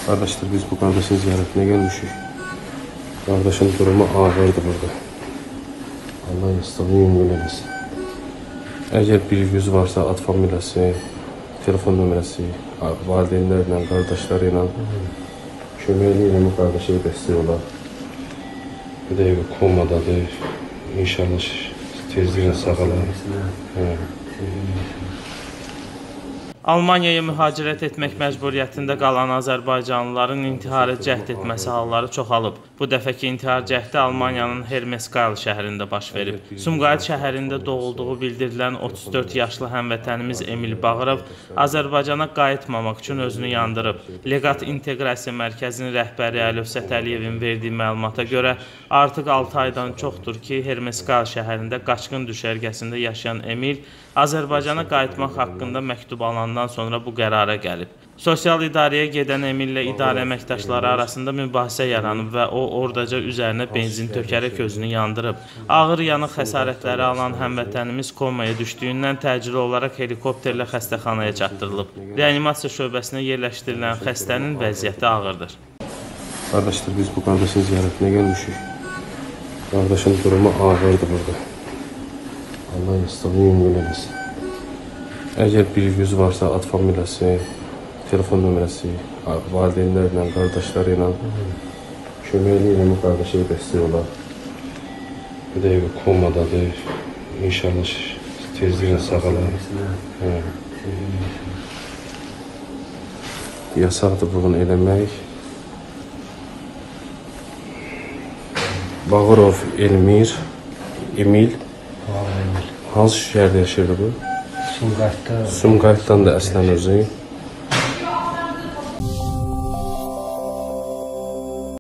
Kardeşler, biz bu kardeşin ziyaretine gelmişik. Kardeşin durumu ağırdı burada. Allah yastığını yüngül eləsin. Eğer bir yüz varsa ad familiyası, telefon nömrəsi, valideynlərlə, qardaşlarıyla köməkliyle bu kardeşe dəstək olar. Bir de komadadır. İnşallah tezliklə sağalar. Almaniyaya mühacirət etmək məcburiyyətində qalan azərbaycanlıların intiharı cəhd etməsi halları çoxalıb. Bu dəfəki intihar cəhdi Almaniyanın Hermeskeil şəhərində baş verib. Sumqayıt şəhərində doğulduğu bildirilən 34 yaşlı həmvətənimiz Emil Bağırov Azərbaycana qayıtmamaq üçün özünü yandırıb. Leqat İnteqrasiya Mərkəzinin rəhbəri Əlövsət Əliyevin verdiyi məlumata görə artıq 6 aydan çoxdur ki, Hermeskeil şəhərində qaçqın düşərgəsində yaşayan Emil Azərbaycana qayıtmaq haqqında məktub alandan sonra bu qərara gəlib. Sosial idarəyə gedən Emillə idarə əməkdaşları arasında mübahisə yaranıb və o oradaca üzərinə benzin tökərək özünü yandırıb. Ağır yanıq xəsarətləri alan həmvətənimiz komaya düşdüyündən təcili olaraq helikopterlə xəstəxanaya çatdırılıb. Reanimasiya şöbəsinə yerləşdirilən xəstənin vəziyyəti ağırdır. Kardeşler, biz bu kardeşin ziyaretine gelmişik. Kardeşin durumu ağırdı burada. Allah yastığını yüngül eləsin. Eğer bir yüz varsa ad familiyası, telefon nömrəsi, valideynlərlə, qardaşlarıyla köməkliyle bu kardeşe dəstək olar. Bir de komadadır. İnşallah tezliklə sağalar. Yasaqdır bunu eləmək. Bağırov Emil. Hansı şəhərdə yaşayırdı bu? Sumqayıtda. Sumqayıtdan da əslən özü.